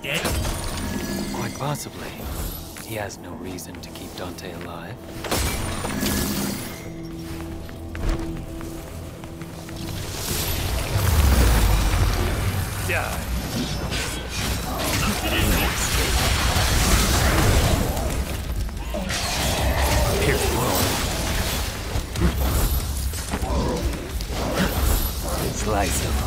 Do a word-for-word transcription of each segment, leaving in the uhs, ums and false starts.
dead? Quite possibly. He has no reason to keep Dante alive. Die. Pierce wound. Slice him.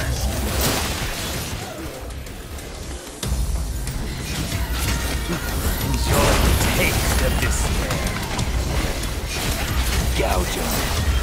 Enjoy the taste of despair. Gouge him.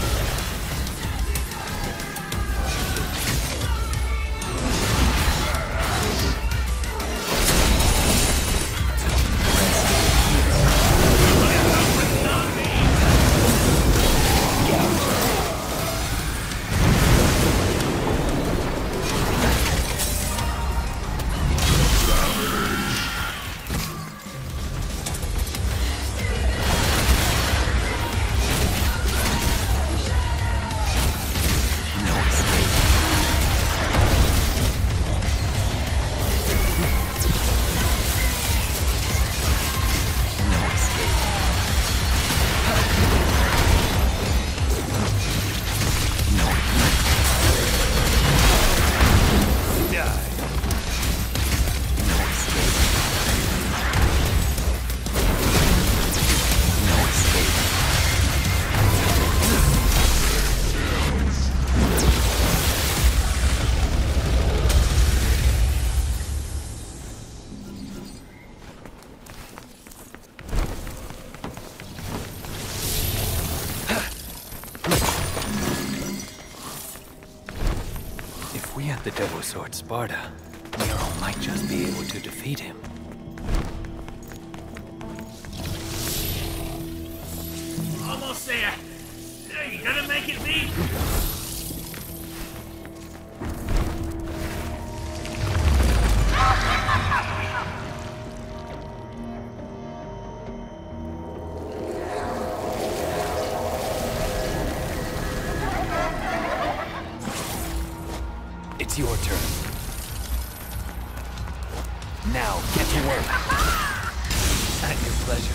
If we had the Devil Sword Sparda, Nero might just be able to defeat him. Almost there. You gonna make it, V? It's your turn. Now, get to work. At your pleasure.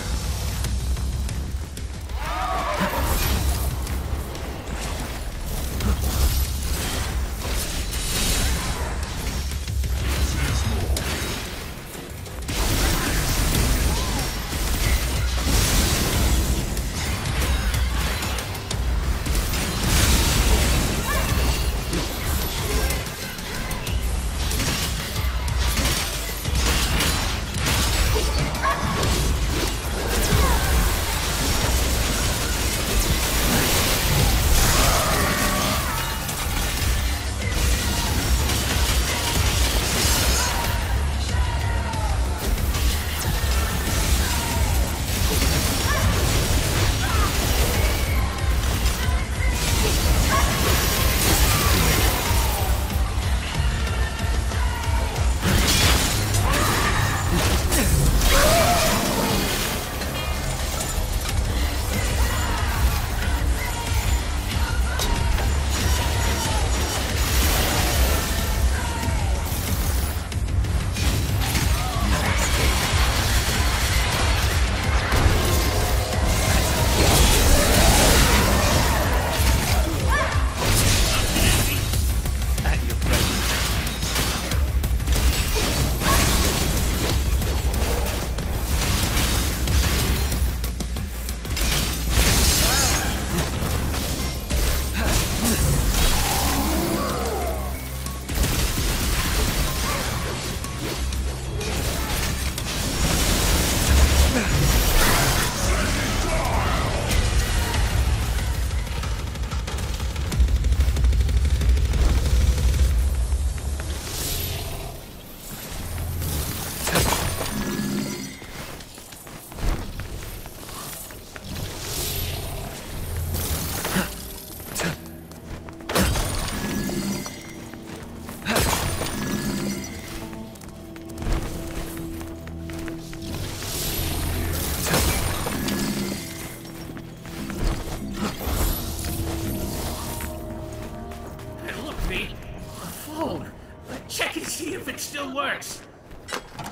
A phone. Check and see if it still works.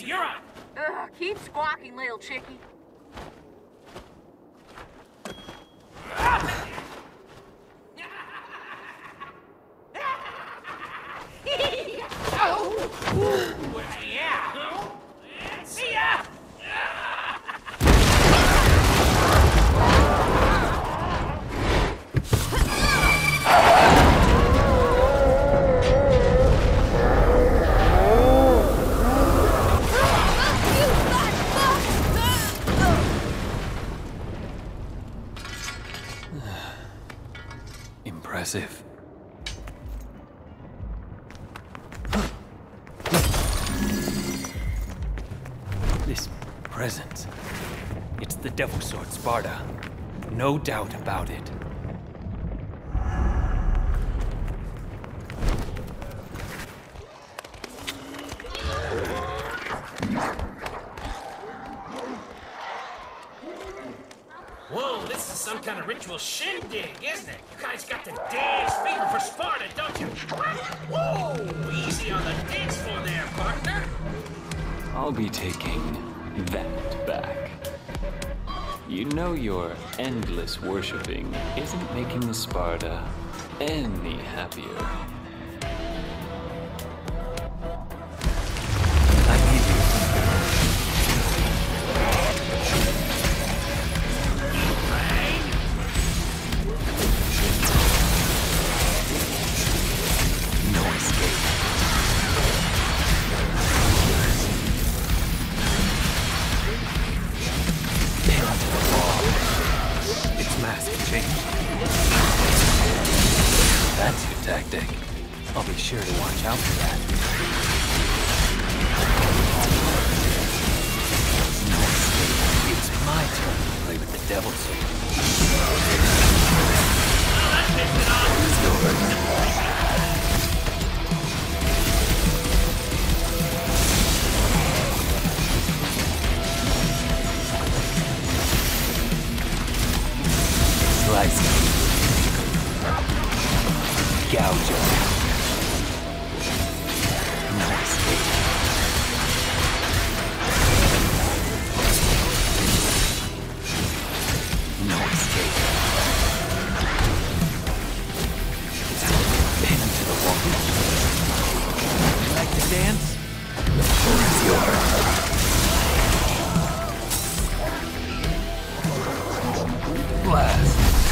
you're on. Ugh, keep squawking, little chickie. Oh! Yeah! See ya! Impressive. This presence. It's the Devil Sword Sparda. No doubt about it. Whoa, this is some kind of ritual shindig, isn't it? You guys got the dance fever for Sparta, don't you? Whoa! Easy on the dance floor there, partner! I'll be taking that back. You know your endless worshipping isn't making the Sparta any happier. I need you. No escape. Pinned to the wall. Its mask changed. That's your tactic. I'll be sure to watch out for that. No escape. It's my turn to play with the Devil Sword. Slice it. Gouge it. No escape. No escape. Pin him to the wall. You like to dance? The floor is yours. Blast.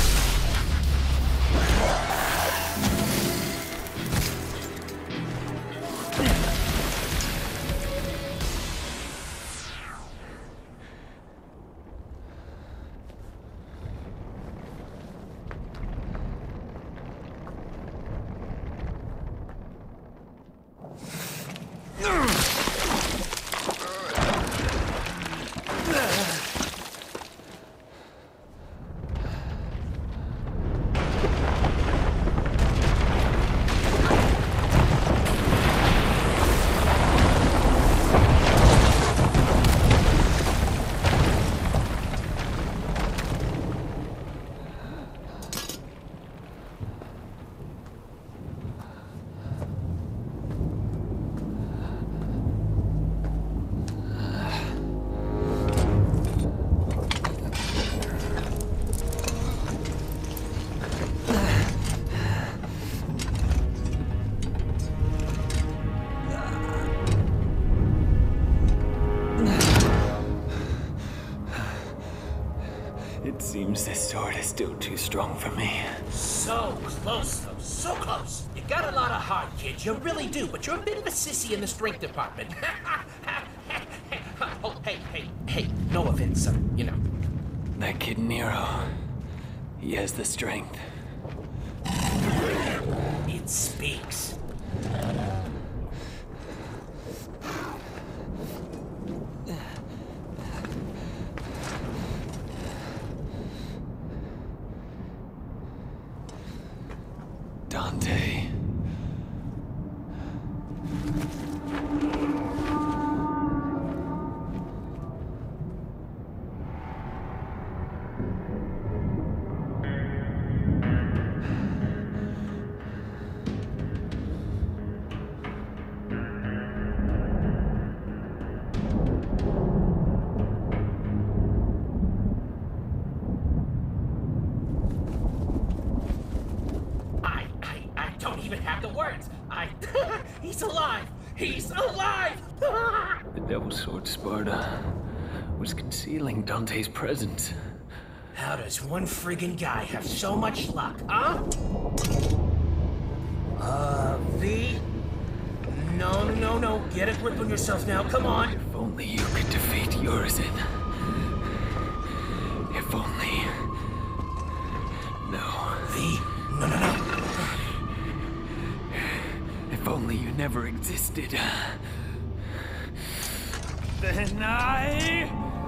It seems this sword is still too strong for me. So close, though. So close. You got a lot of heart, kid. You really do, but you're a bit of a sissy in the strength department. Oh, hey, hey, hey. No offense, son. You know. That kid Nero, he has the strength. It speaks. Dante. He's alive! The Devil's Sword Sparda was concealing Dante's presence. How does one friggin' guy have so much luck, huh? Uh, V? No, no, no. Get a grip on yourself now. Come on. If only you could defeat Urizen. If only... No. V? No, no, no. If only you never existed. Then I...